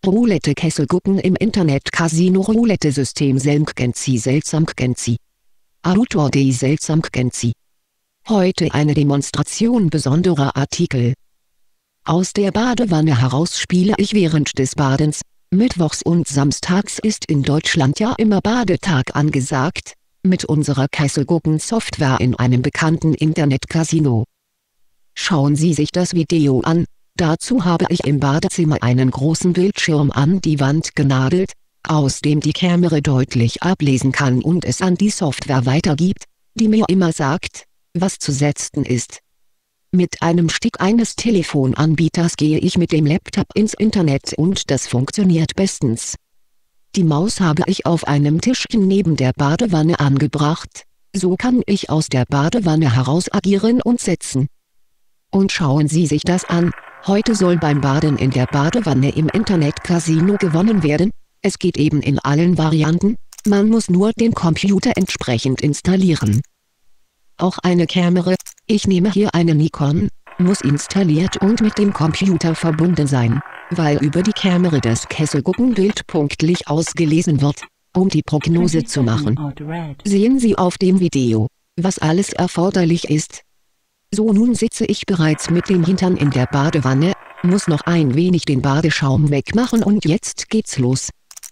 Roulette Kessel gucken im Internet Casino Roulette System seltsam Genzi. Autor de seltsam Genzi. Heute eine Demonstration besonderer Artikel. Aus der Badewanne heraus spiele ich während des Badens. Mittwochs und samstags ist in Deutschland ja immer Badetag angesagt, mit unserer Kesselgucken-Software in einem bekannten Internet-Casino. Schauen Sie sich das Video an. Dazu habe ich im Badezimmer einen großen Bildschirm an die Wand genagelt, aus dem die Kamera deutlich ablesen kann und es an die Software weitergibt, die mir immer sagt, was zu setzen ist. Mit einem Stick eines Telefonanbieters gehe ich mit dem Laptop ins Internet und das funktioniert bestens. Die Maus habe ich auf einem Tischchen neben der Badewanne angebracht, so kann ich aus der Badewanne heraus agieren und setzen. Und schauen Sie sich das an, heute soll beim Baden in der Badewanne im Internet-Casino gewonnen werden, es geht eben in allen Varianten, man muss nur den Computer entsprechend installieren. Auch eine Kamera, ich nehme hier eine Nikon, muss installiert und mit dem Computer verbunden sein, weil über die Kamera das Kesselguckenbild punktlich ausgelesen wird, um die Prognose zu machen. Sehen Sie auf dem Video, was alles erforderlich ist. So, nun sitze ich bereits mit dem Hintern in der Badewanne, muss noch ein wenig den Badeschaum wegmachen und jetzt geht's los.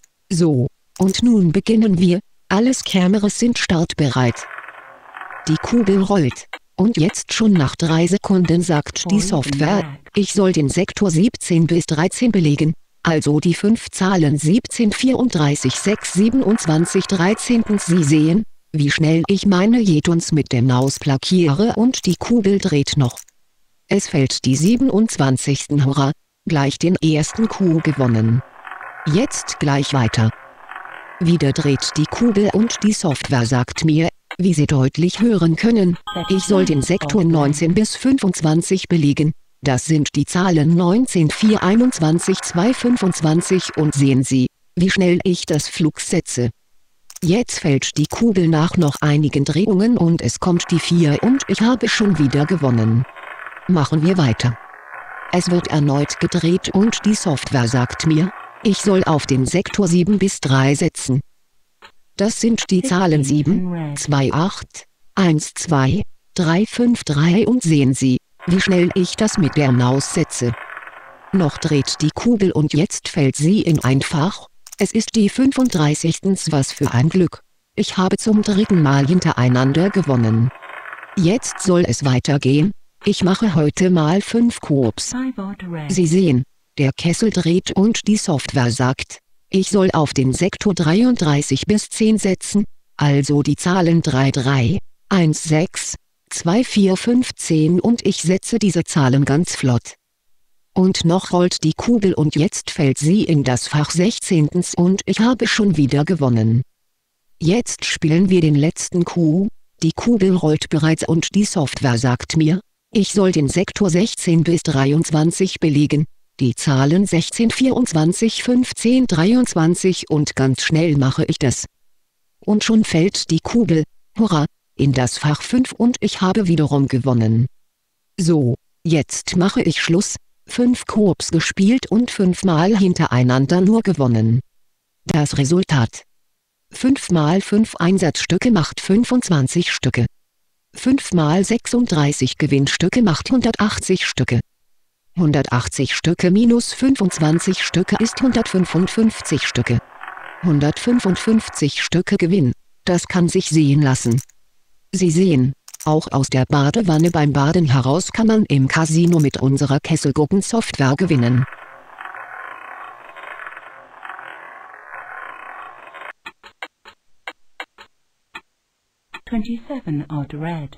So, und nun beginnen wir, alles Kameras sind startbereit. Die Kugel rollt. Und jetzt schon nach 3 Sekunden sagt die Software, ich soll den Sektor 17 bis 13 belegen, also die 5 Zahlen 17, 34, 6, 27, 13. Sie sehen, wie schnell ich meine Jetons mit der Maus plackiere und die Kugel dreht noch. Es fällt die 27. Hurra, gleich den ersten Coup gewonnen. Jetzt gleich weiter. Wieder dreht die Kugel und die Software sagt mir, wie Sie deutlich hören können, ich soll den Sektor 19 bis 25 belegen, das sind die Zahlen 19, 4, 21, 2, 25 und sehen Sie, wie schnell ich das Flug setze. Jetzt fällt die Kugel nach noch einigen Drehungen und es kommt die 4 und ich habe schon wieder gewonnen. Machen wir weiter. Es wird erneut gedreht und die Software sagt mir, ich soll auf den Sektor 7 bis 3 setzen. Das sind die Zahlen 7, 2, 8, 1, 2, 3, 5, 3 und sehen Sie, wie schnell ich das mit der Maus setze. Noch dreht die Kugel und jetzt fällt sie in ein Fach. Es ist die 35. Was für ein Glück. Ich habe zum 3. Mal hintereinander gewonnen. Jetzt soll es weitergehen. Ich mache heute mal 5 Coups. Sie sehen, der Kessel dreht und die Software sagt, ich soll auf den Sektor 33 bis 10 setzen, also die Zahlen 3, 3, 1, 6, 2, 4, 5, 10 und ich setze diese Zahlen ganz flott. Und noch rollt die Kugel und jetzt fällt sie in das Fach 16. und ich habe schon wieder gewonnen. Jetzt spielen wir den letzten Coup, die Kugel rollt bereits und die Software sagt mir, ich soll den Sektor 16 bis 23 belegen, die Zahlen 16, 24, 15, 23 und ganz schnell mache ich das. Und schon fällt die Kugel, hurra, in das Fach 5 und ich habe wiederum gewonnen. So, jetzt mache ich Schluss. 5 Coups gespielt und 5 Mal hintereinander nur gewonnen. Das Resultat: 5 mal 5 Einsatzstücke macht 25 Stücke. 5 mal 36 Gewinnstücke macht 180 Stücke. 180 Stücke minus 25 Stücke ist 155 Stücke. 155 Stücke Gewinn, das kann sich sehen lassen. Sie sehen, auch aus der Badewanne beim Baden heraus kann man im Casino mit unserer Kesselgucken-Software gewinnen. Twenty-seven odd red.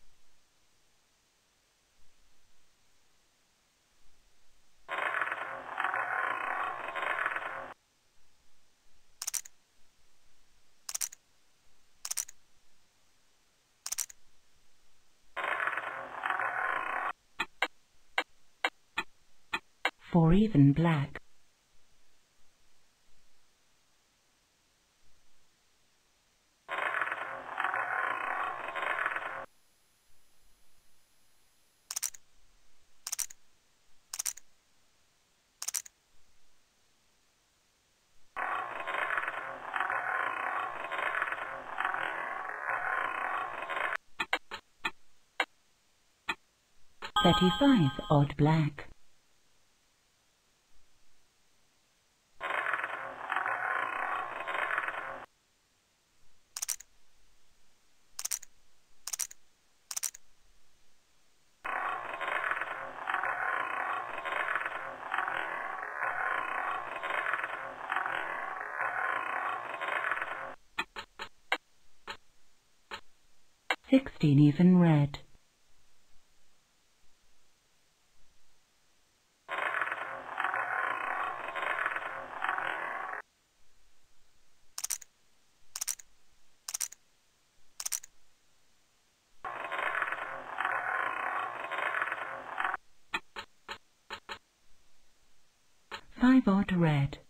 Four even black. 35 odd black. Sixteen even red. Five odd red.